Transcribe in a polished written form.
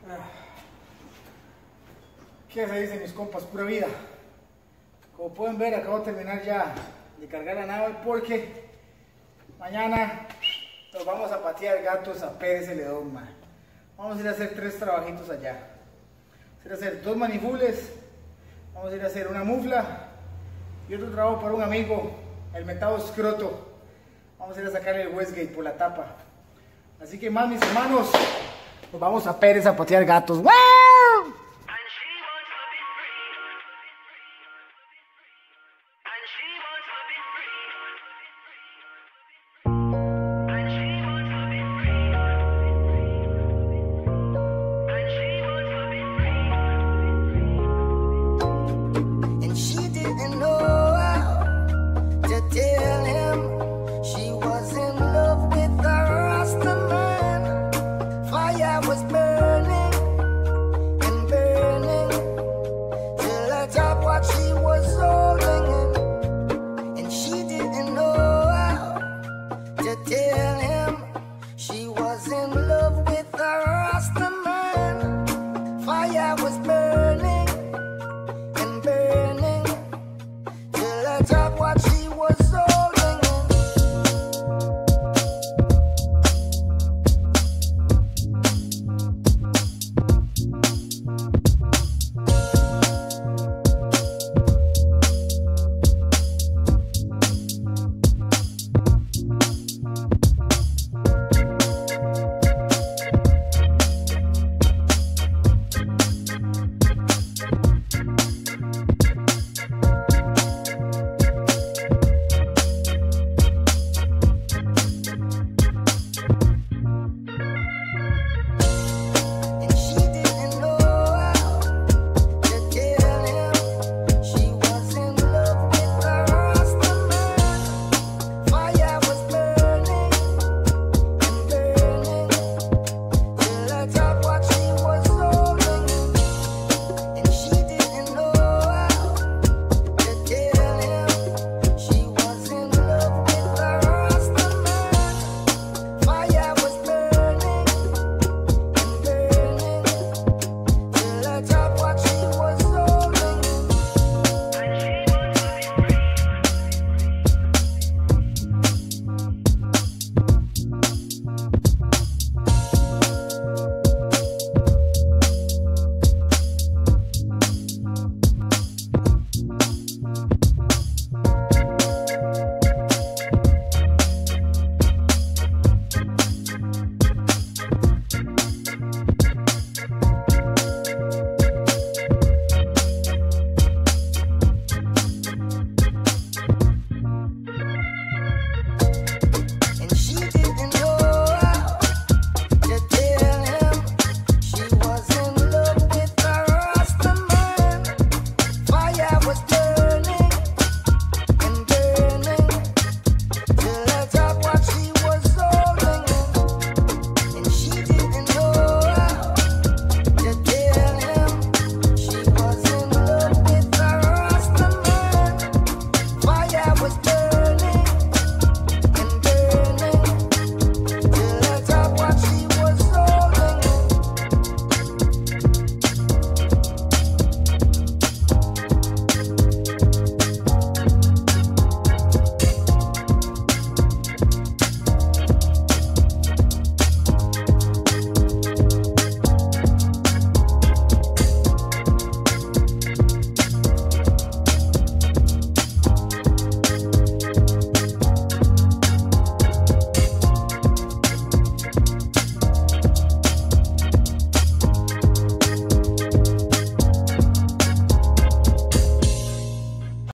¿Qué se dice, mis compas? Pura vida. Como pueden ver, acabo de terminar ya de cargar la nave porque mañana nos vamos a patear gatos a Pérez Celedón, man. Vamos a ir a hacer 3 trabajitos allá. Vamos a ir a hacer 2 manifules, vamos a ir a hacer una mufla y otro trabajo para un amigo, el mentado escroto. Vamos a ir a sacarle el Westgate por la tapa. Así que más, mis hermanos, nos vamos a Pérez a patear gatos. ¡Wow! Was burning.